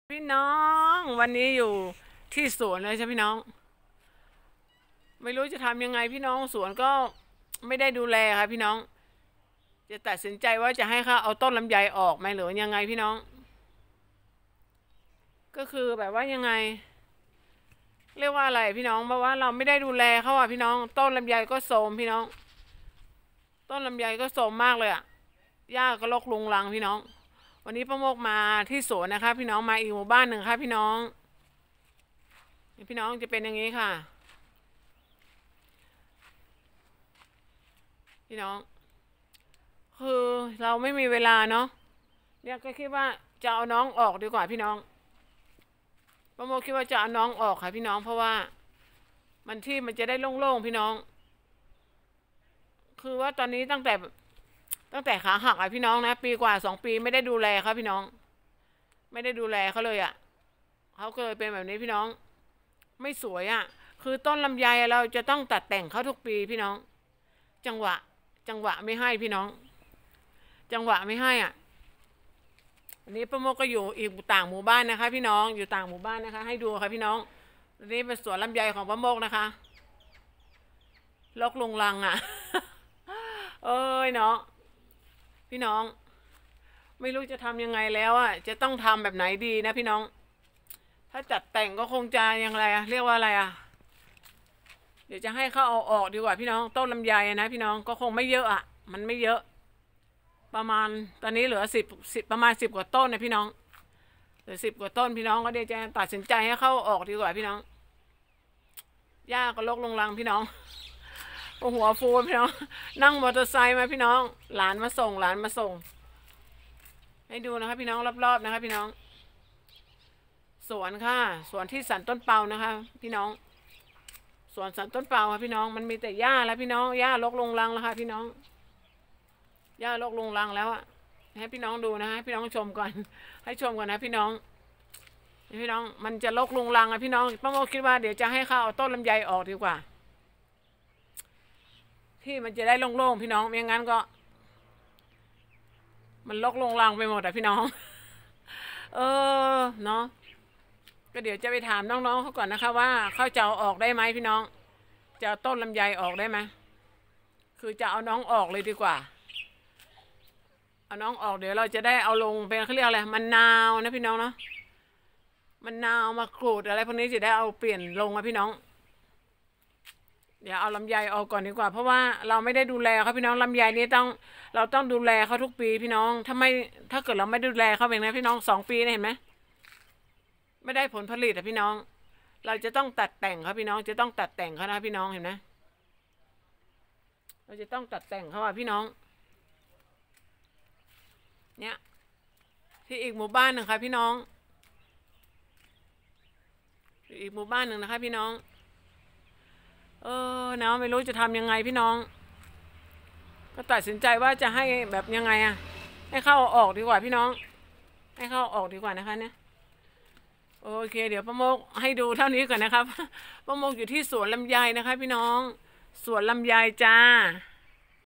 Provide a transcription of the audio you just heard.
พี่น้องวันนี้อยู่ที่สวนเลยใช่พี่น้องไม่รู้จะทำยังไงพี่น้องสวนก็ไม่ได้ดูแลค่ะพี่น้องจะตัดสินใจว่าจะให้เขาเอาต้นลำไยออกไหมหรือยังไงพี่น้องก็คือแบบว่ายังไงเรียกว่าอะไรพี่น้องเพราะว่าเราไม่ได้ดูแลเขาอ่ะพี่น้องต้นลำไยก็โทรมพี่น้องต้นลำไยก็โทรมมากเลยอ่ะหญ้าก็รกรุงรังพี่น้องวันนี้ป้าโมกมาที่สวนนะคะพี่น้องมาอีกหมู่บ้านหนึ่งค่ะพี่น้องพี่น้องจะเป็นอย่างนี้ค่ะพี่น้องคือเราไม่มีเวลาเนาะเนี่ยก็คิดว่าจะเอาน้องออกดีกว่าพี่น้องป้าโมคิดว่าจะเอาน้องออกค่ะพี่น้องเพราะว่ามันที่มันจะได้โล่งๆพี่น้องคือว่าตอนนี้ตั้งแต่ขาหักอ่ะพี่น้องนะปีกว่า2 ปีไม่ได้ดูแลเขาพี่น้องไม่ได้ดูแลเขาเลยอ่ะเขาก็เลยเป็นแบบนี้พี่น้องไม่สวยอ่ะคือต้นลำไยเราจะต้องตัดแต่งเขาทุกปีพี่น้องจังหวะไม่ให้พี่น้องจังหวะไม่ให้อ่ะวันนี้ป้าโมก็อยู่อีกต่างหมู่บ้านนะคะพี่น้องอยู่ต่างหมู่บ้านนะคะให้ดูค่ะพี่น้องอันนี้เป็นสวนลำไยของป้าโมกนะคะลกลุงลังอ่ะเอ้ยเนาะพี่น้องไม่รู้จะทำยังไงแล้วอ่ะจะต้องทำแบบไหนดีนะพี่น้องถ้าจัดแต่งก็คงจะยังไงอะเรียกว่าอะไรอะเดี๋ยวจะให้เขาเอาออกดีกว่าพี่น้องต้นลำไยนะพี่น้องก็คงไม่เยอะอะมันไม่เยอะประมาณตอนนี้เหลือสิบประมาณ10 กว่าต้นนะพี่น้องเหลือ10 กว่าต้นพี่น้องก็เดี๋ยวจะตัดสินใจให้เขาออกดีกว่าพี่น้องหญ้าก็รกรุงรังพี่น้องโอ้หัวฟูพี่น้องนั่งมอเตอร์ไซค์มาพี่น้องหลานมาส่งให้ดูนะคะพี่น้องรอบๆนะคะพี่น้องสวนค่ะสวนที่สันต้นเปานะคะพี่น้องสวนสันต้นเปาค่ะพี่น้องมันมีแต่หญ้าแล้วพี่น้องหญ้ารกรุงรังแล้วค่ะพี่น้องหญ้ารกรุงรังแล้วอะให้พี่น้องดูนะให้พี่น้องชมก่อนให้ชมก่อนนะพี่น้องพี่น้องมันจะรกรุงรังอะพี่น้องป้าโมคิดว่าเดี๋ยวจะให้เขาเอาต้นลำไยออกดีกว่าที่มันจะได้โล่งๆพี่น้องไม่งั้นก็มันรกรุงรังไปหมดอะพี่น้องเนาะก็เดี๋ยวจะไปถามน้องๆเขาก่อนนะคะว่าเขาจะเอาออกได้ไหมพี่น้องจะเอาต้นลำไยออกได้ไหมคือจะเอาน้องออกเลยดีกว่าเอาน้องออกเดี๋ยวเราจะได้เอาลงเป็นเขาเรียกอะไรมันนาวนะพี่น้องเนาะมันนาวมากรูดอะไรพวกนี้จะได้เอาเปลี่ยนลงอะพี่น้องเดี๋ยวเอาลำไยออกก่อนดีกว่าเพราะว่าเราไม่ได้ดูแลเขาพี่น้องลำไยนี้เราต้องดูแลเขาทุกปีพี่น้องถ้าเกิดเราไม่ดูแลเขาเป็นไงพี่น้อง2 ปีเห็นไหมไม่ได้ผลผลิตอะพี่น้องเราจะต้องตัดแต่งเขาพี่น้องจะต้องตัดแต่งเขานะพี่น้องเห็นไหมเราจะต้องตัดแต่งเขาอะพี่น้องเนี่ยที่อีกหมู่บ้านหนึ่งค่ะพี่น้องอีกหมู่บ้านหนึ่งนะคะพี่น้องเนาะไม่รู้จะทำยังไงพี่น้องก็ตัดสินใจว่าจะให้แบบยังไงอะให้เข้าออกดีกว่าพี่น้องให้เข้าออกดีกว่านะคะเนี่ยโอเคเดี๋ยวป้าโมกให้ดูเท่านี้ก่อนนะครับป้าโมกอยู่ที่สวนลำไยนะคะพี่น้องสวนลำไยจ้า